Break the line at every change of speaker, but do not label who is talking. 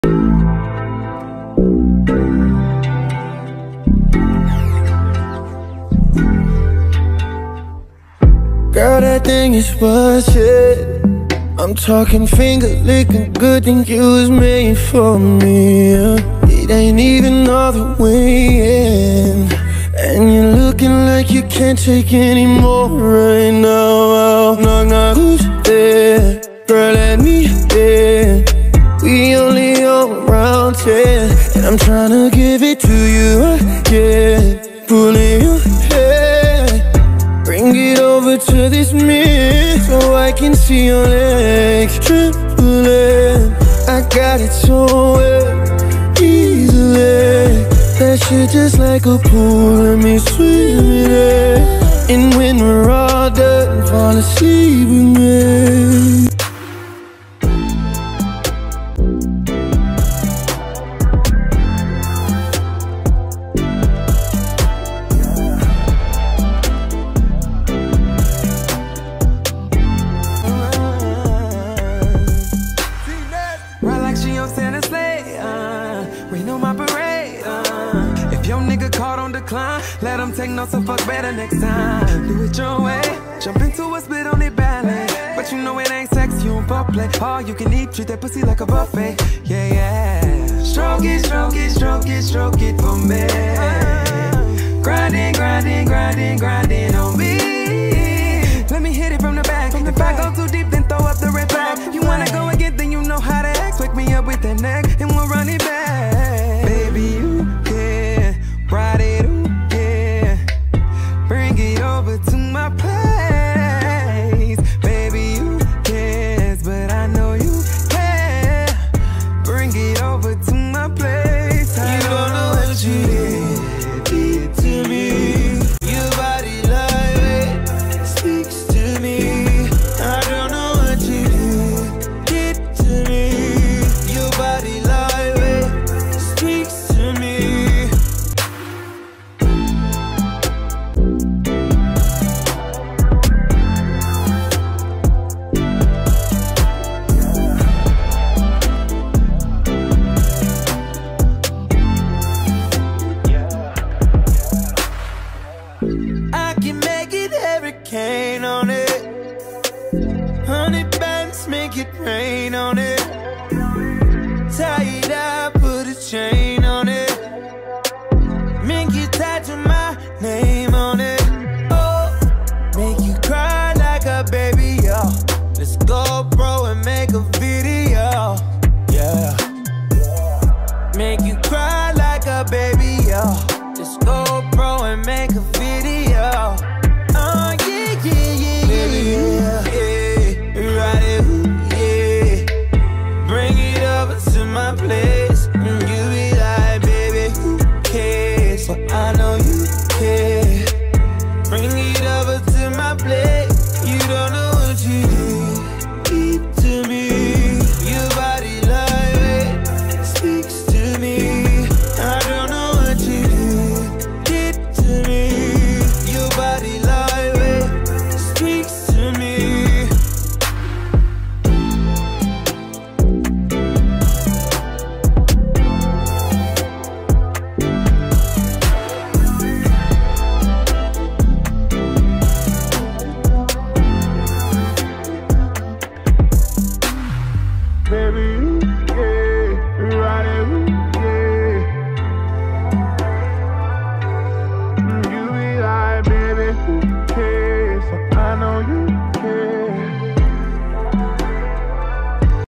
Girl, that thing is what's it. I'm talking finger licking good, think you was made for me, It ain't even all the way in, and you're looking like you can't take any more right now. Knock, knock, who's there? Girl, let me in. We only on round 10, and I'm tryna give it to you again. Pulling your hair, bring it over to this mirror so I can see your legs trembling. I got it so well, easily. That shit just like a pool, let me swim in it. And when we're all done, fall asleep with me.
Ride like she on Santa's sleigh, rain on my parade, If your nigga caught on decline, let him take notes so fuck better next time. Do it your way, jump into a split on it ballet. But you know it ain't sex, you don't foreplay. All you can eat, treat that pussy like a buffet. Yeah, yeah. Stroke it, stroke it, stroke it, stroke it for me. Grinding, grinding, grinding, grinding on me. Let me hit it from the back. If I go too deep, then throw up the red flag. You wanna go again, then you know how to act. Wake me up with that neck, and we'll run it back. Baby, you can ride it, ooh, yeah. Bring it over to my place. Baby, you cares, but I know you care. Bring it over to my place. You don't know what you did to me. Your body like it speaks to me. I don't know what you did to me. Your body like it speaks to me. I can make it hurricane on it. 100 bands make it rain on it. Tie it up, put a chain